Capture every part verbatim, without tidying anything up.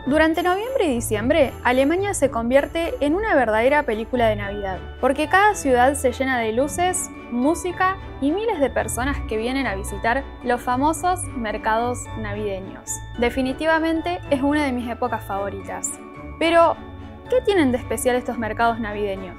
Durante noviembre y diciembre, Alemania se convierte en una verdadera película de Navidad, porque cada ciudad se llena de luces, música y miles de personas que vienen a visitar los famosos mercados navideños. Definitivamente es una de mis épocas favoritas. Pero, ¿qué tienen de especial estos mercados navideños?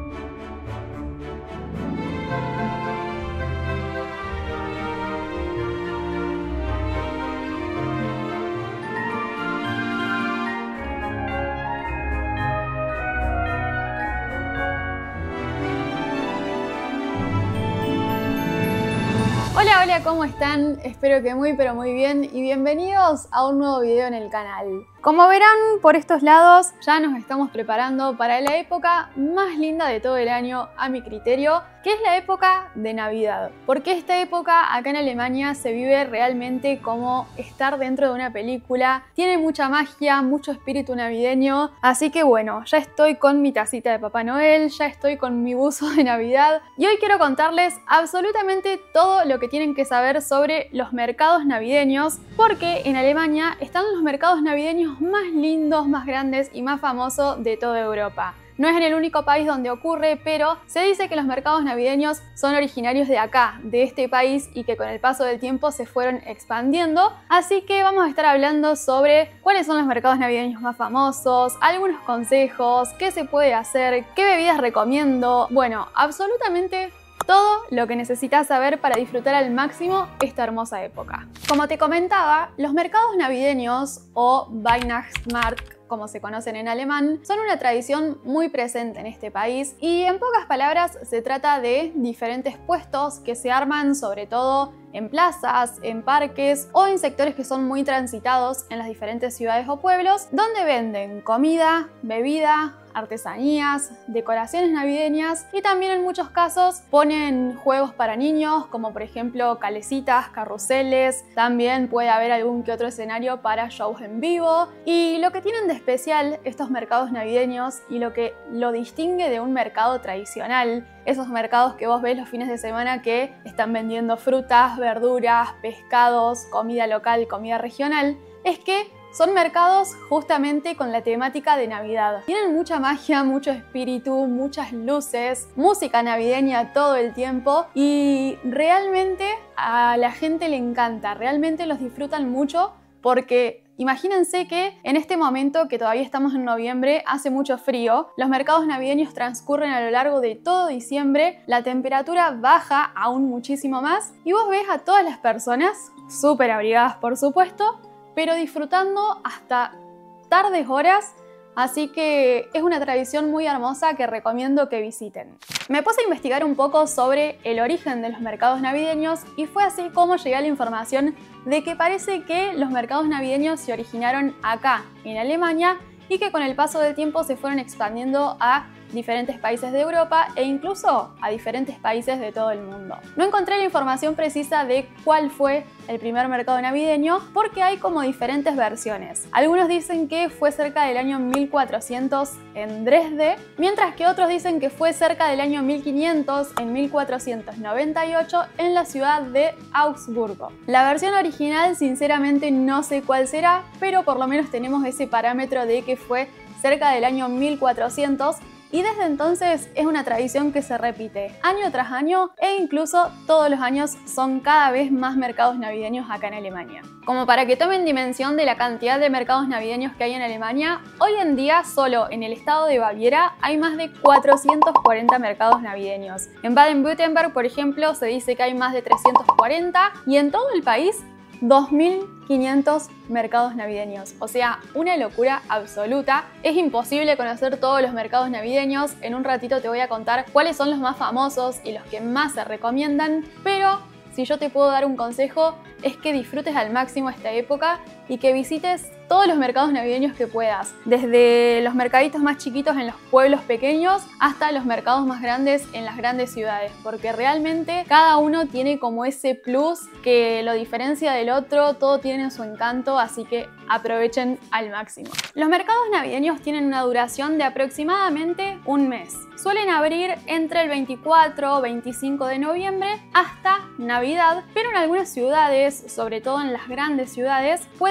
Hola, hola, ¿cómo están? Espero que muy pero muy bien y bienvenidos a un nuevo video en el canal. Como verán por estos lados, ya nos estamos preparando para la época más linda de todo el año, a mi criterio, que es la época de Navidad. Porque esta época acá en Alemania se vive realmente como estar dentro de una película, tiene mucha magia, mucho espíritu navideño, así que bueno, ya estoy con mi tacita de Papá Noel, ya estoy con mi buzo de Navidad y hoy quiero contarles absolutamente todo lo que tienen que saber sobre los mercados navideños, porque en Alemania están los mercados navideños más lindos, más grandes y más famosos de toda Europa. No es en el único país donde ocurre, pero se dice que los mercados navideños son originarios de acá, de este país, y que con el paso del tiempo se fueron expandiendo. Así que vamos a estar hablando sobre cuáles son los mercados navideños más famosos, algunos consejos, qué se puede hacer, qué bebidas recomiendo. Bueno, absolutamente todo lo que necesitas saber para disfrutar al máximo esta hermosa época. Como te comentaba, los mercados navideños o Weihnachtsmarkt, como se conocen en alemán, son una tradición muy presente en este país y en pocas palabras se trata de diferentes puestos que se arman sobre todo en plazas, en parques o en sectores que son muy transitados en las diferentes ciudades o pueblos, donde venden comida, bebida, artesanías, decoraciones navideñas y también en muchos casos ponen juegos para niños como por ejemplo calecitas, carruseles, también puede haber algún que otro escenario para shows en vivo. Y lo que tienen de especial estos mercados navideños y lo que lo distingue de un mercado tradicional, esos mercados que vos ves los fines de semana que están vendiendo frutas, verduras, pescados, comida local, comida regional, es que son mercados justamente con la temática de Navidad. Tienen mucha magia, mucho espíritu, muchas luces, música navideña todo el tiempo y realmente a la gente le encanta, realmente los disfrutan mucho porque imagínense que en este momento que todavía estamos en noviembre, hace mucho frío, los mercados navideños transcurren a lo largo de todo diciembre, la temperatura baja aún muchísimo más y vos ves a todas las personas, súper abrigadas por supuesto, pero disfrutando hasta tardes horas, así que es una tradición muy hermosa que recomiendo que visiten. Me puse a investigar un poco sobre el origen de los mercados navideños y fue así como llegué a la información de que parece que los mercados navideños se originaron acá, en Alemania, y que con el paso del tiempo se fueron expandiendo a diferentes países de Europa e incluso a diferentes países de todo el mundo. No encontré la información precisa de cuál fue el primer mercado navideño porque hay como diferentes versiones. Algunos dicen que fue cerca del año mil cuatrocientos en Dresde, mientras que otros dicen que fue cerca del año mil quinientos en mil cuatrocientos noventa y ocho en la ciudad de Augsburgo. La versión original sinceramente no sé cuál será, pero por lo menos tenemos ese parámetro de que fue cerca del año mil cuatrocientos y desde entonces es una tradición que se repite año tras año e incluso todos los años son cada vez más mercados navideños acá en Alemania. Como para que tomen dimensión de la cantidad de mercados navideños que hay en Alemania, hoy en día solo en el estado de Baviera hay más de cuatrocientos cuarenta mercados navideños. En Baden-Württemberg, por ejemplo, se dice que hay más de trescientos cuarenta y en todo el país dos mil quinientos mercados navideños, o sea, una locura absoluta. Es imposible conocer todos los mercados navideños, en un ratito te voy a contar cuáles son los más famosos y los que más se recomiendan, pero si yo te puedo dar un consejo es que disfrutes al máximo esta época y que visites todos los mercados navideños que puedas, desde los mercaditos más chiquitos en los pueblos pequeños hasta los mercados más grandes en las grandes ciudades, porque realmente cada uno tiene como ese plus que lo diferencia del otro, todo tiene su encanto, así que aprovechen al máximo. Los mercados navideños tienen una duración de aproximadamente un mes. Suelen abrir entre el veinticuatro o veinticinco de noviembre hasta Navidad, pero en algunas ciudades, sobre todo en las grandes ciudades, pueden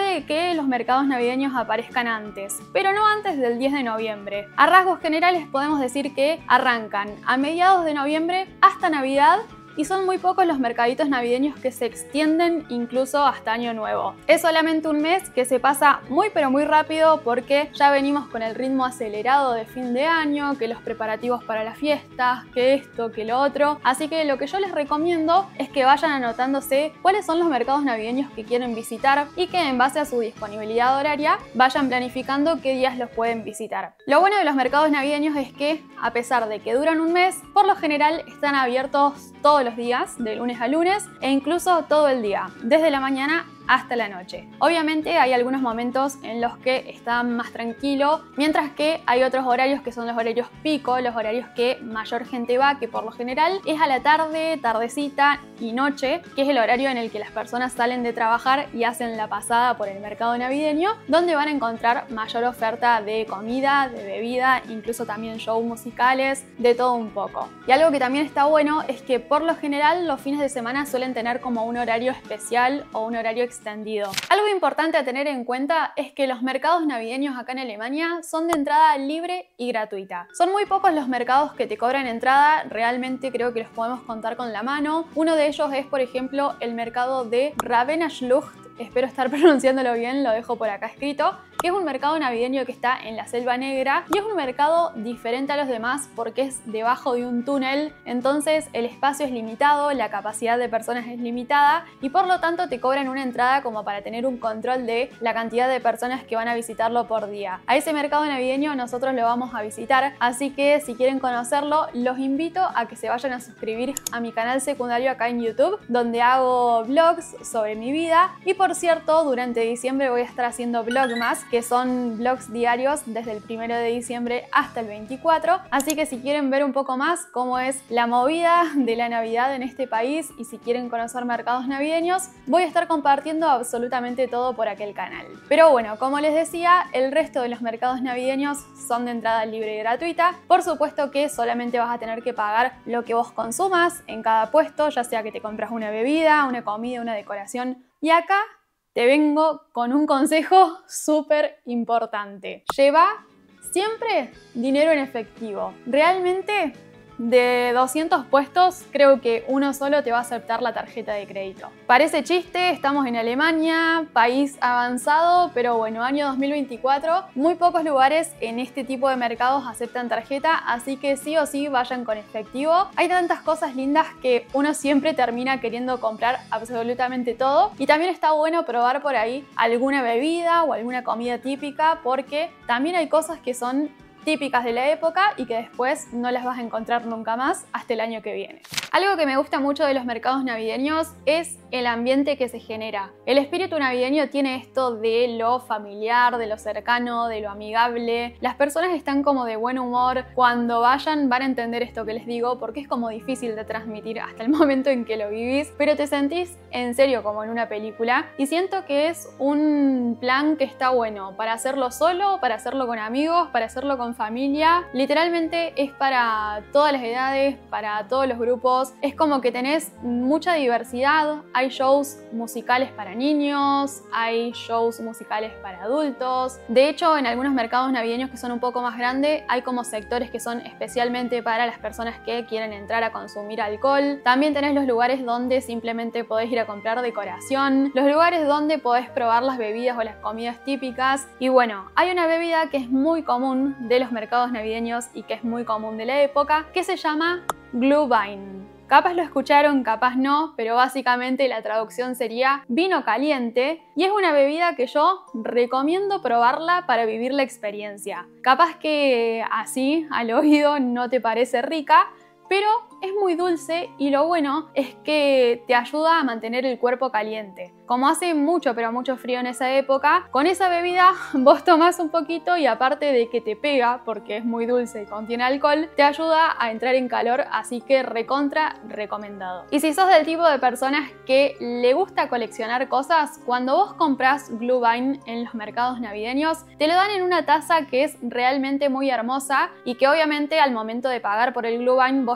Puede que los mercados navideños aparezcan antes, pero no antes del diez de noviembre. A rasgos generales podemos decir que arrancan a mediados de noviembre hasta Navidad, y son muy pocos los mercaditos navideños que se extienden incluso hasta Año Nuevo. Es solamente un mes que se pasa muy pero muy rápido porque ya venimos con el ritmo acelerado de fin de año, que los preparativos para las fiestas, que esto, que lo otro. Así que lo que yo les recomiendo es que vayan anotándose cuáles son los mercados navideños que quieren visitar y que en base a su disponibilidad horaria vayan planificando qué días los pueden visitar. Lo bueno de los mercados navideños es que, a pesar de que duran un mes, por lo general están abiertos todos los días, de lunes a lunes, e incluso todo el día, desde la mañana hasta la noche. Obviamente hay algunos momentos en los que está más tranquilo, mientras que hay otros horarios que son los horarios pico, los horarios que mayor gente va, que por lo general es a la tarde, tardecita y noche, que es el horario en el que las personas salen de trabajar y hacen la pasada por el mercado navideño, donde van a encontrar mayor oferta de comida, de bebida, incluso también shows musicales, de todo un poco. Y algo que también está bueno es que por lo general los fines de semana suelen tener como un horario especial o un horario extendido. Algo importante a tener en cuenta es que los mercados navideños acá en Alemania son de entrada libre y gratuita. Son muy pocos los mercados que te cobran entrada, realmente creo que los podemos contar con la mano. Uno de ellos es, por ejemplo, el mercado de Ravennaschlucht. Espero estar pronunciándolo bien, lo dejo por acá escrito, que es un mercado navideño que está en la Selva Negra y es un mercado diferente a los demás porque es debajo de un túnel, entonces el espacio es limitado, la capacidad de personas es limitada y por lo tanto te cobran una entrada como para tener un control de la cantidad de personas que van a visitarlo por día. A ese mercado navideño nosotros lo vamos a visitar, así que si quieren conocerlo, los invito a que se vayan a suscribir a mi canal secundario acá en YouTube, donde hago vlogs sobre mi vida y por Por cierto, durante diciembre voy a estar haciendo vlogmas, que son vlogs diarios desde el primero de diciembre hasta el veinticuatro. Así que si quieren ver un poco más cómo es la movida de la Navidad en este país y si quieren conocer mercados navideños, voy a estar compartiendo absolutamente todo por aquel canal. Pero bueno, como les decía, el resto de los mercados navideños son de entrada libre y gratuita. Por supuesto que solamente vas a tener que pagar lo que vos consumas en cada puesto, ya sea que te compras una bebida, una comida, una decoración. Y acá te vengo con un consejo súper importante. Lleva siempre dinero en efectivo. Realmente, de doscientos puestos, creo que uno solo te va a aceptar la tarjeta de crédito. Parece chiste, estamos en Alemania, país avanzado, pero bueno, año dos mil veinticuatro, muy pocos lugares en este tipo de mercados aceptan tarjeta, así que sí o sí vayan con efectivo. Hay tantas cosas lindas que uno siempre termina queriendo comprar absolutamente todo y también está bueno probar por ahí alguna bebida o alguna comida típica porque también hay cosas que son típicas de la época y que después no las vas a encontrar nunca más hasta el año que viene. Algo que me gusta mucho de los mercados navideños es el ambiente que se genera. El espíritu navideño tiene esto de lo familiar, de lo cercano, de lo amigable. Las personas están como de buen humor. Cuando vayan van a entender esto que les digo porque es como difícil de transmitir hasta el momento en que lo vivís, pero te sentís en serio como en una película y siento que es un plan que está bueno para hacerlo solo, para hacerlo con amigos, para hacerlo con familia. Literalmente es para todas las edades, para todos los grupos. Es como que tenés mucha diversidad. Hay shows musicales para niños, hay shows musicales para adultos. De hecho, en algunos mercados navideños que son un poco más grandes, hay como sectores que son especialmente para las personas que quieren entrar a consumir alcohol. También tenés los lugares donde simplemente podés ir a comprar decoración, los lugares donde podés probar las bebidas o las comidas típicas. Y bueno, hay una bebida que es muy común de los mercados navideños y que es muy común de la época, que se llama Glühwein. Capaz lo escucharon, capaz no, pero básicamente la traducción sería vino caliente y es una bebida que yo recomiendo probarla para vivir la experiencia. Capaz que así, al oído, no te parece rica, pero es muy dulce y lo bueno es que te ayuda a mantener el cuerpo caliente. Como hace mucho pero mucho frío en esa época, con esa bebida vos tomás un poquito y aparte de que te pega porque es muy dulce y contiene alcohol, te ayuda a entrar en calor, así que recontra recomendado. Y si sos del tipo de personas que le gusta coleccionar cosas, cuando vos comprás Glühwein en los mercados navideños, te lo dan en una taza que es realmente muy hermosa y que obviamente al momento de pagar por el Glühwein vos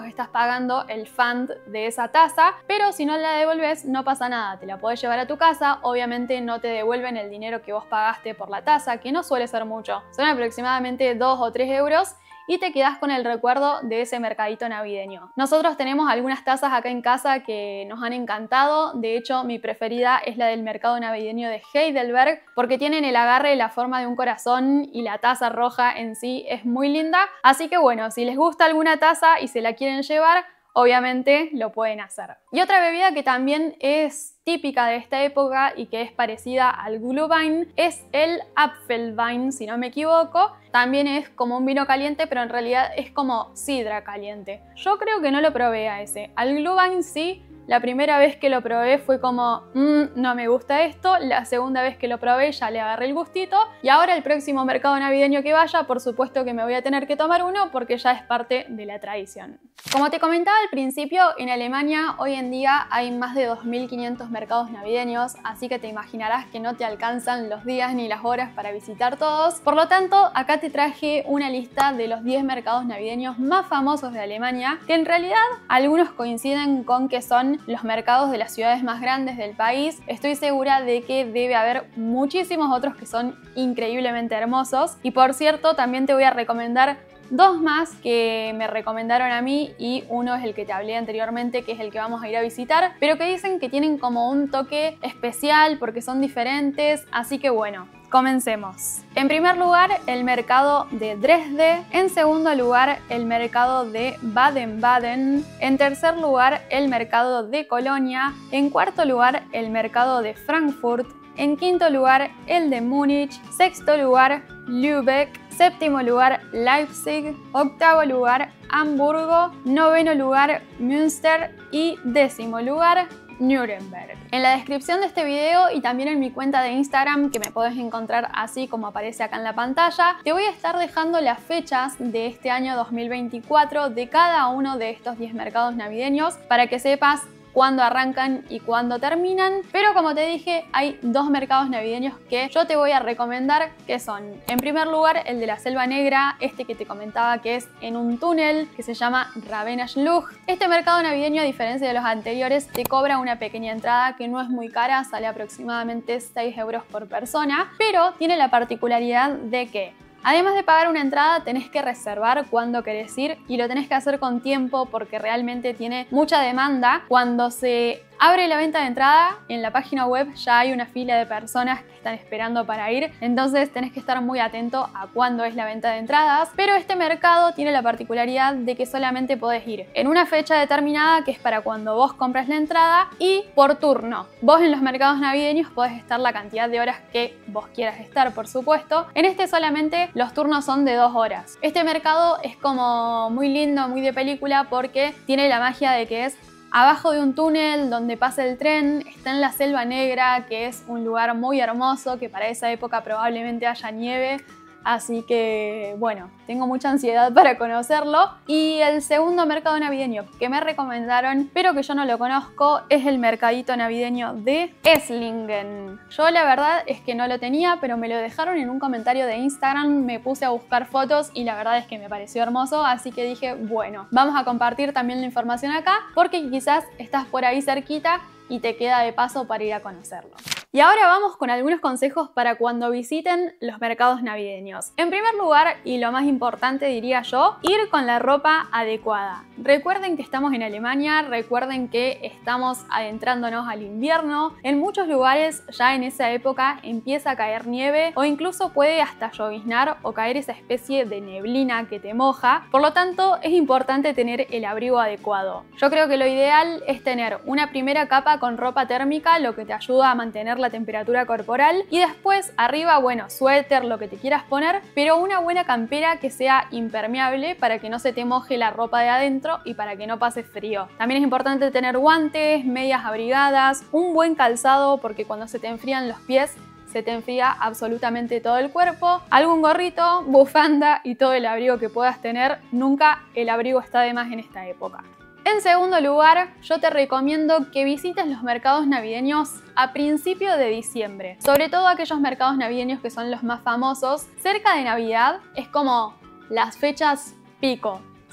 vos estás pagando el fund de esa taza, pero si no la devolves no pasa nada, te la podés llevar a tu casa, obviamente no te devuelven el dinero que vos pagaste por la taza, que no suele ser mucho, son aproximadamente dos o tres euros, y te quedás con el recuerdo de ese mercadito navideño. Nosotros tenemos algunas tazas acá en casa que nos han encantado, de hecho mi preferida es la del mercado navideño de Heidelberg porque tienen el agarre, la forma de un corazón y la taza roja en sí es muy linda, así que bueno, si les gusta alguna taza y se la quieren llevar, obviamente lo pueden hacer. Y otra bebida que también es típica de esta época y que es parecida al Glühwein es el Apfelwein, si no me equivoco. También es como un vino caliente, pero en realidad es como sidra caliente. Yo creo que no lo probé a ese. Al Glühwein sí. La primera vez que lo probé fue como, mmm, no me gusta esto. La segunda vez que lo probé ya le agarré el gustito. Y ahora el próximo mercado navideño que vaya, por supuesto que me voy a tener que tomar uno porque ya es parte de la tradición. Como te comentaba al principio, en Alemania hoy en día hay más de dos mil quinientos mercados navideños, así que te imaginarás que no te alcanzan los días ni las horas para visitar todos. Por lo tanto, acá te traje una lista de los diez mercados navideños más famosos de Alemania, que en realidad algunos coinciden con que son los mercados de las ciudades más grandes del país. Estoy segura de que debe haber muchísimos otros que son increíblemente hermosos. Y por cierto, también te voy a recomendar dos más que me recomendaron a mí y uno es el que te hablé anteriormente, que es el que vamos a ir a visitar, pero que dicen que tienen como un toque especial porque son diferentes, así que bueno, comencemos. En primer lugar, el mercado de Dresde. En segundo lugar, el mercado de Baden-Baden. En tercer lugar, el mercado de Colonia. En cuarto lugar, el mercado de Frankfurt. En quinto lugar, el de Múnich. Sexto lugar, Lübeck. Séptimo lugar, Leipzig. Octavo lugar, Hamburgo. Noveno lugar, Münster. Y décimo lugar, Nuremberg. En la descripción de este video y también en mi cuenta de Instagram, que me podés encontrar así como aparece acá en la pantalla, te voy a estar dejando las fechas de este año dos mil veinticuatro de cada uno de estos diez mercados navideños para que sepas cuándo arrancan y cuándo terminan, pero como te dije, hay dos mercados navideños que yo te voy a recomendar, que son, en primer lugar, el de la Selva Negra, este que te comentaba que es en un túnel, que se llama Ravenna Schlucht. Este mercado navideño, a diferencia de los anteriores, te cobra una pequeña entrada que no es muy cara, sale aproximadamente seis euros por persona, pero tiene la particularidad de que además de pagar una entrada, tenés que reservar cuándo querés ir y lo tenés que hacer con tiempo porque realmente tiene mucha demanda. Cuando se abre la venta de entrada, en la página web ya hay una fila de personas que están esperando para ir, entonces tenés que estar muy atento a cuándo es la venta de entradas, pero este mercado tiene la particularidad de que solamente podés ir en una fecha determinada, que es para cuando vos compras la entrada, y por turno. Vos en los mercados navideños podés estar la cantidad de horas que vos quieras estar, por supuesto. En este solamente los turnos son de dos horas. Este mercado es como muy lindo, muy de película, porque tiene la magia de que es abajo de un túnel donde pasa el tren, está en la Selva Negra, que es un lugar muy hermoso, que para esa época probablemente haya nieve. Así que, bueno, tengo mucha ansiedad para conocerlo. Y el segundo mercado navideño que me recomendaron, pero que yo no lo conozco, es el mercadito navideño de Esslingen. Yo la verdad es que no lo tenía, pero me lo dejaron en un comentario de Instagram, me puse a buscar fotos y la verdad es que me pareció hermoso, así que dije, bueno, vamos a compartir también la información acá, porque quizás estás por ahí cerquita y te queda de paso para ir a conocerlo. Y ahora vamos con algunos consejos para cuando visiten los mercados navideños. En primer lugar, y lo más importante diría yo, ir con la ropa adecuada. Recuerden que estamos en Alemania, recuerden que estamos adentrándonos al invierno. En muchos lugares ya en esa época empieza a caer nieve o incluso puede hasta lloviznar o caer esa especie de neblina que te moja. Por lo tanto, es importante tener el abrigo adecuado. Yo creo que lo ideal es tener una primera capa con ropa térmica, lo que te ayuda a mantener la temperatura corporal, y después arriba, bueno, suéter, lo que te quieras poner, pero una buena campera que sea impermeable para que no se te moje la ropa de adentro y para que no pase frío. También es importante tener guantes, medias abrigadas, un buen calzado porque cuando se te enfrían los pies se te enfría absolutamente todo el cuerpo, algún gorrito, bufanda y todo el abrigo que puedas tener. Nunca el abrigo está de más en esta época. En segundo lugar, yo te recomiendo que visites los mercados navideños a principios de diciembre. Sobre todo aquellos mercados navideños que son los más famosos. Cerca de Navidad es como las fechas pico.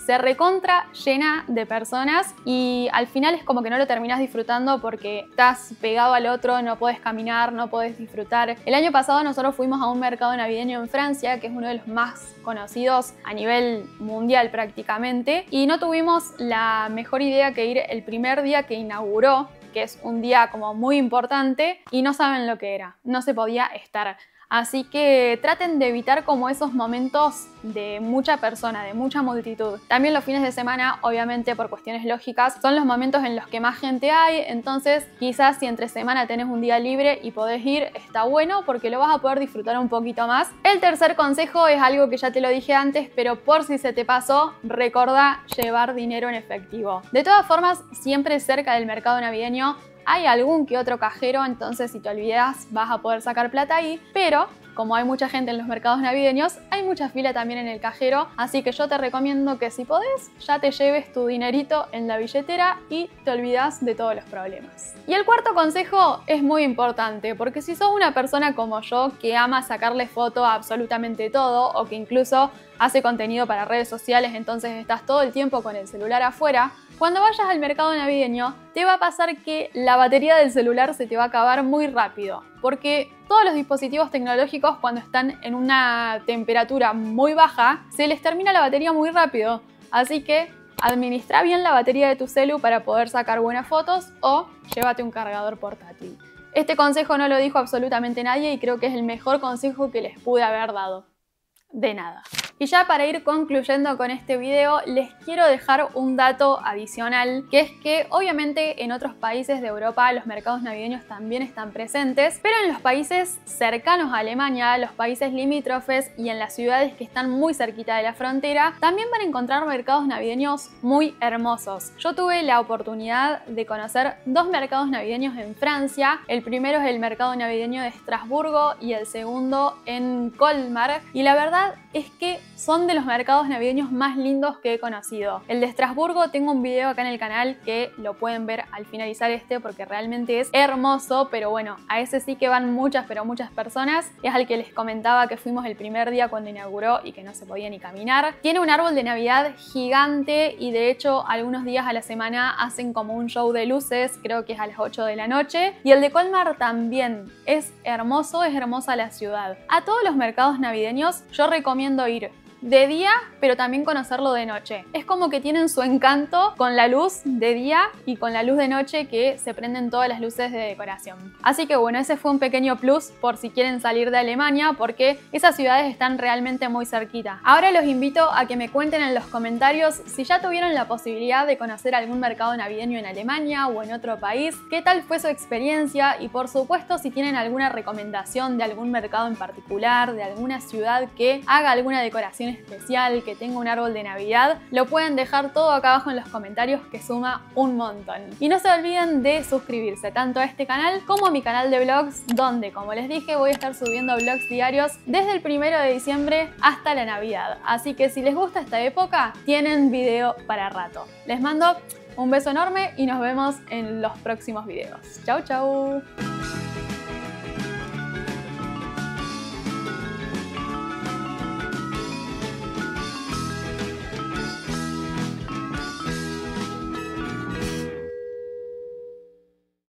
se recontra llena de personas y al final es como que no lo terminás disfrutando porque estás pegado al otro, no podés caminar, no podés disfrutar. El año pasado nosotros fuimos a un mercado navideño en Francia, que es uno de los más conocidos a nivel mundial prácticamente, y no tuvimos la mejor idea que ir el primer día que inauguró, que es un día como muy importante, y no saben lo que era, no se podía estar. Así que traten de evitar como esos momentos de mucha persona, de mucha multitud. También los fines de semana, obviamente por cuestiones lógicas, son los momentos en los que más gente hay, entonces quizás si entre semana tenés un día libre y podés ir, está bueno porque lo vas a poder disfrutar un poquito más. El tercer consejo es algo que ya te lo dije antes, pero por si se te pasó, recordá llevar dinero en efectivo. De todas formas, siempre cerca del mercado navideño hay algún que otro cajero, entonces si te olvidas vas a poder sacar plata ahí, pero como hay mucha gente en los mercados navideños, hay mucha fila también en el cajero, así que yo te recomiendo que si podés, ya te lleves tu dinerito en la billetera y te olvidas de todos los problemas. Y el cuarto consejo es muy importante, porque si sos una persona como yo que ama sacarle foto a absolutamente todo o que incluso hace contenido para redes sociales, entonces estás todo el tiempo con el celular afuera, cuando vayas al mercado navideño te va a pasar que la batería del celular se te va a acabar muy rápido, porque todos los dispositivos tecnológicos cuando están en una temperatura muy baja se les termina la batería muy rápido, así que administra bien la batería de tu celu para poder sacar buenas fotos o llévate un cargador portátil. Este consejo no lo dijo absolutamente nadie y creo que es el mejor consejo que les pude haber dado. De nada. Y ya para ir concluyendo con este video, les quiero dejar un dato adicional, que es que obviamente en otros países de Europa los mercados navideños también están presentes, pero en los países cercanos a Alemania, los países limítrofes y en las ciudades que están muy cerquita de la frontera, también van a encontrar mercados navideños muy hermosos. Yo tuve la oportunidad de conocer dos mercados navideños en Francia. El primero es el mercado navideño de Estrasburgo y el segundo en Colmar, y la verdad es que son de los mercados navideños más lindos que he conocido. El de Estrasburgo tengo un video acá en el canal que lo pueden ver al finalizar este porque realmente es hermoso, pero bueno, a ese sí que van muchas pero muchas personas. Es al que les comentaba que fuimos el primer día cuando inauguró y que no se podía ni caminar. Tiene un árbol de Navidad gigante y de hecho algunos días a la semana hacen como un show de luces, creo que es a las ocho de la noche. Y el de Colmar también es hermoso, es hermosa la ciudad. A todos los mercados navideños yo recomiendo ir de día, pero también conocerlo de noche. Es como que tienen su encanto con la luz de día y con la luz de noche que se prenden todas las luces de decoración. Así que bueno, ese fue un pequeño plus por si quieren salir de Alemania, porque esas ciudades están realmente muy cerquita. Ahora los invito a que me cuenten en los comentarios si ya tuvieron la posibilidad de conocer algún mercado navideño en Alemania o en otro país, qué tal fue su experiencia y por supuesto si tienen alguna recomendación de algún mercado en particular, de alguna ciudad que haga alguna decoración especial, que tenga un árbol de Navidad, lo pueden dejar todo acá abajo en los comentarios que suma un montón. Y no se olviden de suscribirse tanto a este canal como a mi canal de vlogs, donde como les dije voy a estar subiendo vlogs diarios desde el primero de diciembre hasta la Navidad. Así que si les gusta esta época, tienen video para rato. Les mando un beso enorme y nos vemos en los próximos videos. Chau chau.